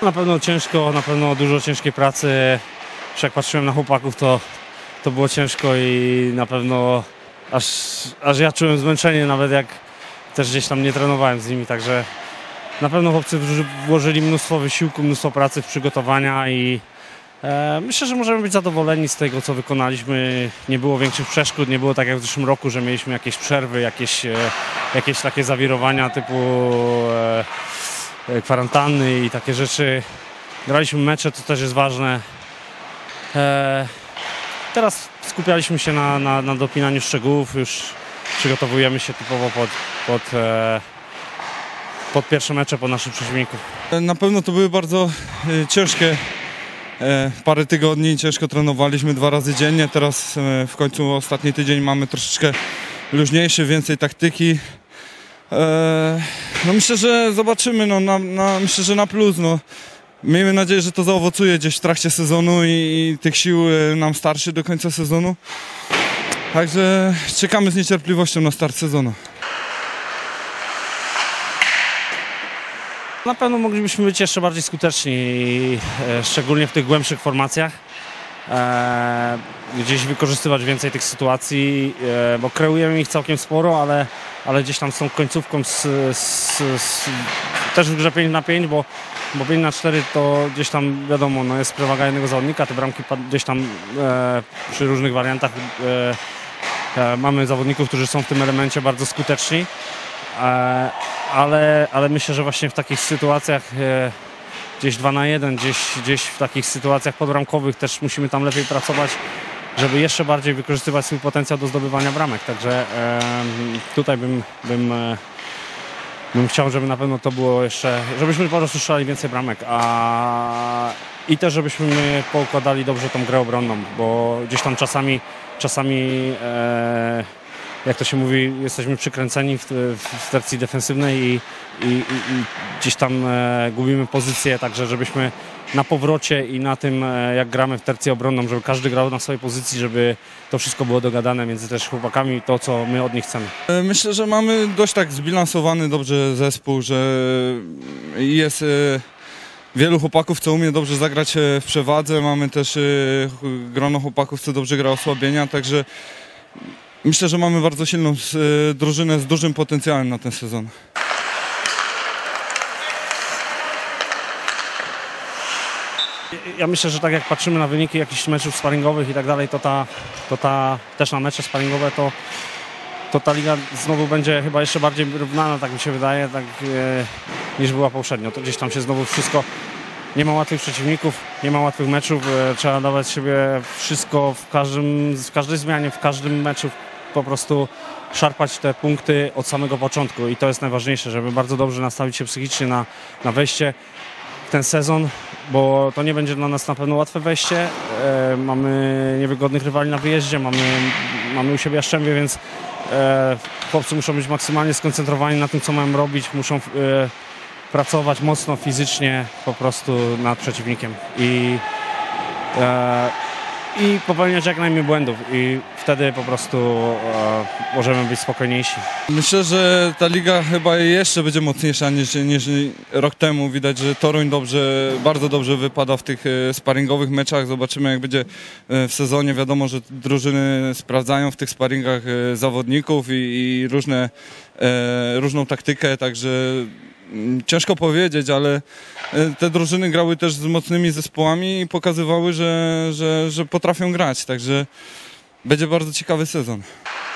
Na pewno ciężko, na pewno dużo ciężkiej pracy. Jak patrzyłem na chłopaków, to było ciężko i na pewno aż ja czułem zmęczenie, nawet jak też gdzieś tam nie trenowałem z nimi, także na pewno chłopcy włożyli mnóstwo wysiłku, mnóstwo pracy w przygotowania i myślę, że możemy być zadowoleni z tego, co wykonaliśmy. Nie było większych przeszkód, nie było tak jak w zeszłym roku, że mieliśmy jakieś przerwy, jakieś takie zawirowania typu kwarantanny i takie rzeczy. Graliśmy mecze, to też jest ważne. Teraz skupialiśmy się na dopinaniu szczegółów, już przygotowujemy się typowo pod pierwsze mecze, pod naszych przeciwników. Na pewno to były bardzo ciężkie parę tygodni, ciężko trenowaliśmy 2 razy dziennie, teraz w końcu ostatni tydzień mamy troszeczkę luźniejszy, więcej taktyki. No myślę, że zobaczymy, myślę, że na plus. Miejmy nadzieję, że to zaowocuje gdzieś w trakcie sezonu i tych sił nam starczy do końca sezonu. Także czekamy z niecierpliwością na start sezonu. Na pewno moglibyśmy być jeszcze bardziej skuteczni, szczególnie w tych głębszych formacjach. Gdzieś wykorzystywać więcej tych sytuacji, bo kreujemy ich całkiem sporo, ale gdzieś tam z tą końcówką też w grze 5 na 5, bo 5 na 4 to gdzieś tam wiadomo, jest przewaga jednego zawodnika, te bramki gdzieś tam przy różnych wariantach mamy zawodników, którzy są w tym elemencie bardzo skuteczni, ale myślę, że właśnie w takich sytuacjach gdzieś 2 na 1, gdzieś w takich sytuacjach podbramkowych też musimy tam lepiej pracować, żeby jeszcze bardziej wykorzystywać swój potencjał do zdobywania bramek. Także tutaj bym chciał, żeby na pewno to było jeszcze, żebyśmy po prostu strzelali więcej bramek, i też żebyśmy poukładali dobrze tą grę obronną, bo gdzieś tam czasami jak to się mówi, jesteśmy przykręceni w tercji defensywnej i gdzieś tam gubimy pozycję, także żebyśmy na powrocie i na tym, jak gramy w tercję obronną, żeby każdy grał na swojej pozycji, żeby to wszystko było dogadane między też chłopakami, to co my od nich chcemy. Myślę, że mamy dość tak zbilansowany dobrze zespół, że jest wielu chłopaków, co umie dobrze zagrać w przewadze, mamy też grono chłopaków, co dobrze gra osłabienia, także myślę, że mamy bardzo silną drużynę z dużym potencjałem na ten sezon. Ja myślę, że tak jak patrzymy na wyniki jakichś meczów sparingowych i tak dalej, to też na mecze sparingowe, to ta liga znowu będzie chyba jeszcze bardziej równana, tak mi się wydaje, niż była poprzednio. To gdzieś tam się znowu wszystko, nie ma łatwych przeciwników, nie ma łatwych meczów, trzeba dawać siebie wszystko w każdej zmianie, w każdym meczu, po prostu szarpać te punkty od samego początku i to jest najważniejsze, żeby bardzo dobrze nastawić się psychicznie na wejście w ten sezon, bo to nie będzie dla nas na pewno łatwe wejście. Mamy niewygodnych rywali na wyjeździe, mamy u siebie Jastrzębie, więc chłopcy muszą być maksymalnie skoncentrowani na tym, co mają robić, muszą pracować mocno fizycznie po prostu nad przeciwnikiem i popełniać jak najmniej błędów i wtedy po prostu możemy być spokojniejsi. Myślę, że ta liga chyba jeszcze będzie mocniejsza niż rok temu. Widać, że Toruń bardzo dobrze wypada w tych sparingowych meczach. Zobaczymy, jak będzie w sezonie. Wiadomo, że drużyny sprawdzają w tych sparingach zawodników i różną taktykę, także ciężko powiedzieć, ale te drużyny grały też z mocnymi zespołami i pokazywały, że potrafią grać, także będzie bardzo ciekawy sezon.